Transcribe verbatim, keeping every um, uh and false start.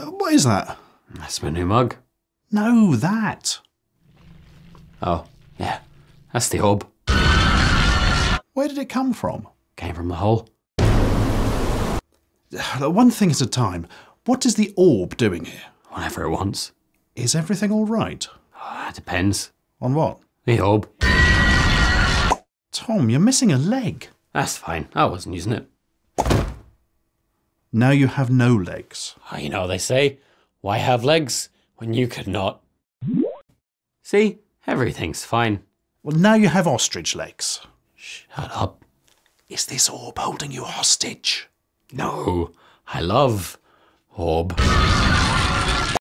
Uh, what is that? That's my new mug. No, that. Oh, yeah. That's the orb. Where did it come from? Came from the hole. One thing at a time. What is the orb doing here? Whatever it wants. Is everything all right? Oh, it depends. On what? The orb. Tom, you're missing a leg. That's fine. I wasn't using it. Now you have no legs. Oh, you know what they say. Why have legs when you could not? See? Everything's fine. Well, now you have ostrich legs. Shut up. Is this orb holding you hostage? No. I love orb.